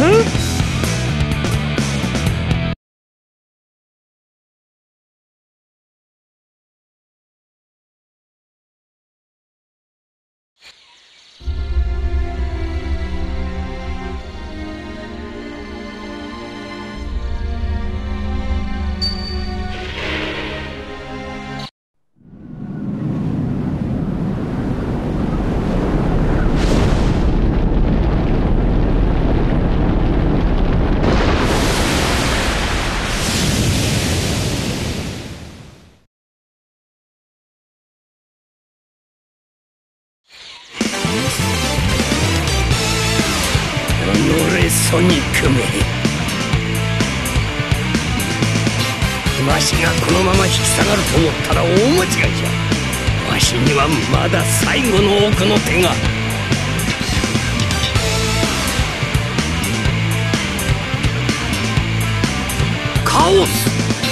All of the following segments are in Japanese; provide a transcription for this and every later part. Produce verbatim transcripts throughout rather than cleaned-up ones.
ソニックめ、わしがこのまま引き下がると思ったら大間違いじゃ。わしにはまだ最後の奥の手が。カオス。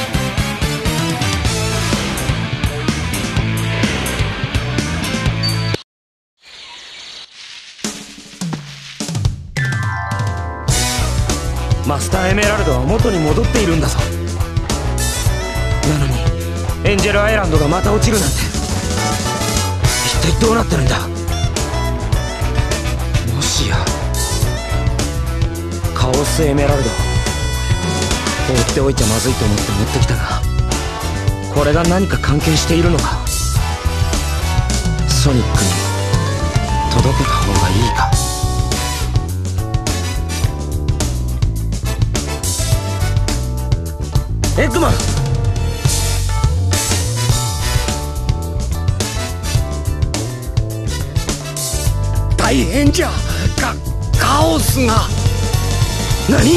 マスターエメラルドは元に戻っているんだぞ。なのにエンジェルアイランドがまた落ちるなんて、一体どうなってるんだ。もしやカオスエメラルド、放っておいちゃまずいと思って持ってきたが、これが何か関係しているのか。ソニックに届けた方がいいか。エッグマン、大変じゃ。カカオスが。何？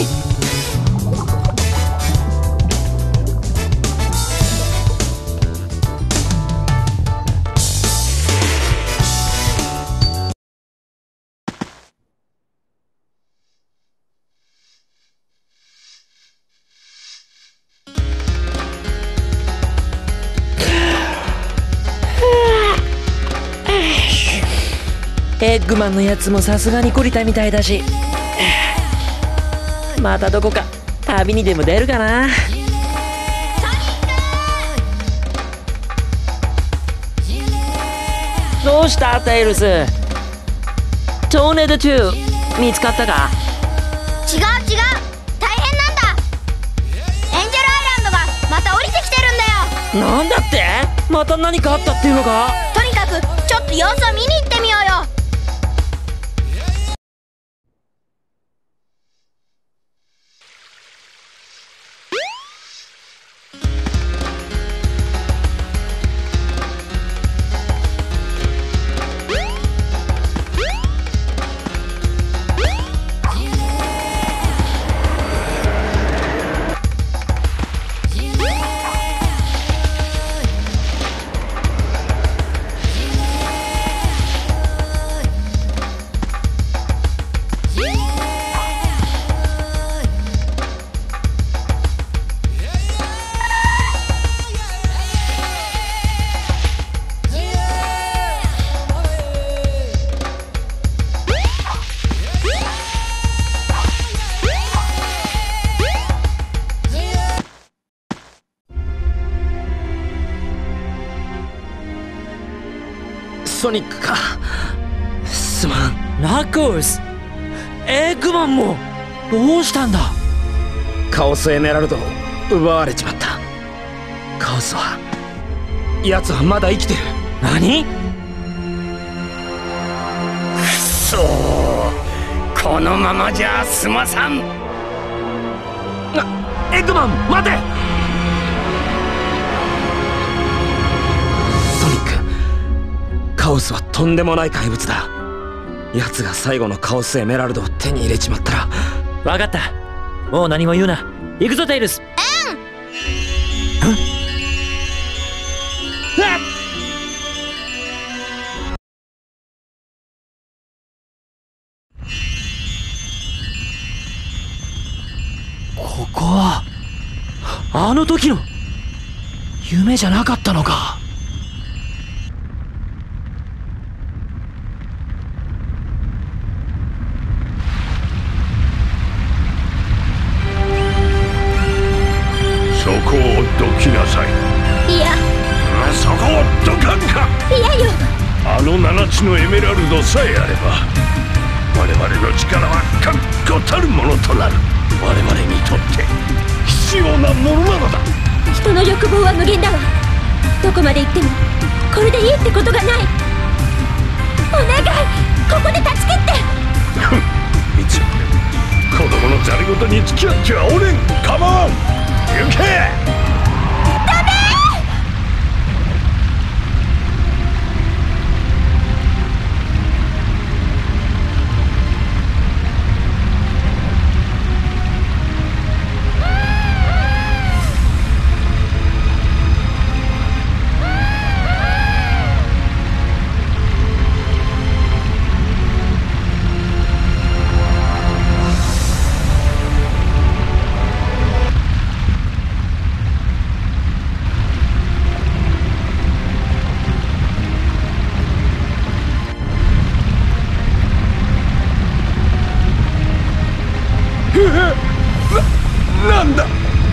エッグマンのやつもさすがに懲りたみたいだし、またどこか旅にでも出るかな。どうしたテイルス？トーネードツー見つかったか？ 違う違う、大変なんだ。エンジェルアイランドがまた降りてきてるんだよ。 なんだって？また何かあったっていうのか？ とにかくちょっと様子を見に行ってみようよ。 ソニックか。すまん。 ナックルス、エッグマンもどうしたんだ？ カオスエメラルドを奪われちまった。カオスは、奴はまだ生きてる。 何？ くそー、このままじゃ済まさん。な、エッグマン待て。ソニック、カオスはとんでもない怪物だ。奴が最後のカオスエメラルドを手に入れちまったら。 分かった、もう何も言うな。行くぞテイルス。うん。ここはあの時の夢じゃなかったのか。 さい。 いや、 そこをどかんか。 いやよ。 あの七つのエメラルドさえあれば我々の力は確固たるものとなる。我々にとって必要なものなのだ。 人の欲望は無限だわ。どこまで行ってもこれでいいってことがない。お願い、ここで断ち切って。 ふん、いつまでも子供のざり言に付き合ってはおれん。カモン、行け。 ダメ。 な、なんだ。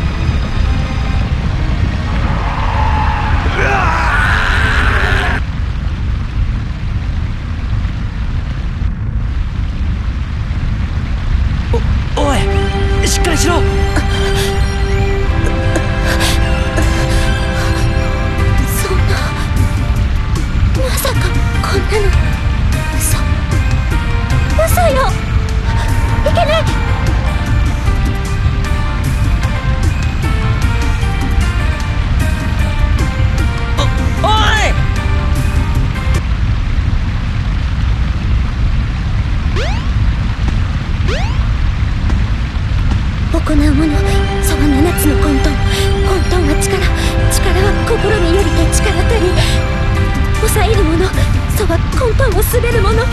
お、おい、しっかりしろ。 そんな、まさかこんなの嘘嘘よ。いけない。行うもの、そは七つの混沌。混沌は力、力は心によりて力たり。抑えるもの、そは混沌を滑るもの。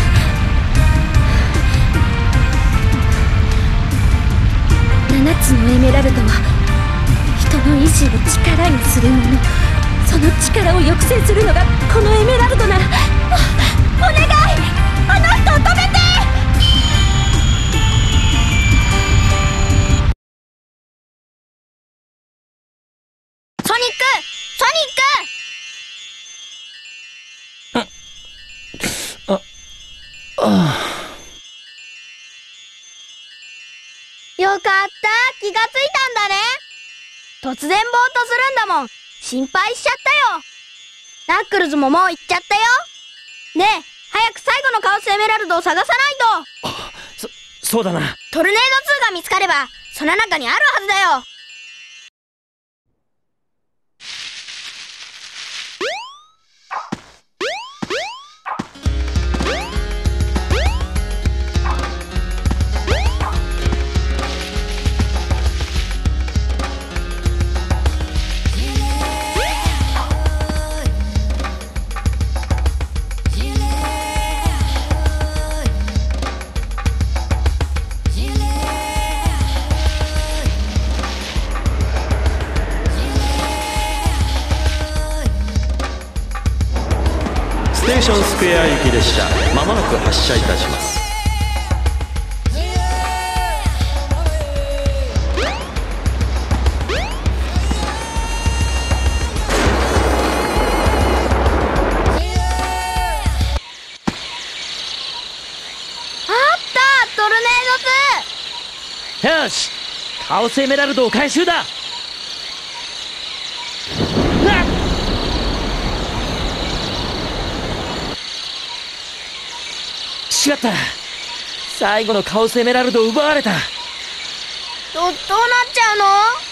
七つのエメラルドは人の意志を力にするもの。その力を抑制するのがこのエメラルドなら。お願い、あの人を止めて。ソニック！ソニック！ あ、ああ。 よかった、気がついたんだね。突然ぼーっとするんだもん。心配しちゃったよ。ナックルズももう行っちゃったよ。ねえ、早く最後のカオスエメラルドを探さないと。 あ、そ、そうだな。 トルネードツーが見つかればその中にあるはずだよ。 ステーションスクエア行き列車、まもなく発車いたします。 トルネードツー。 よし、カオスエメラルドを回収だ。しまった、最後のカオスエメラルドを奪われた。 ど、どうなっちゃうの？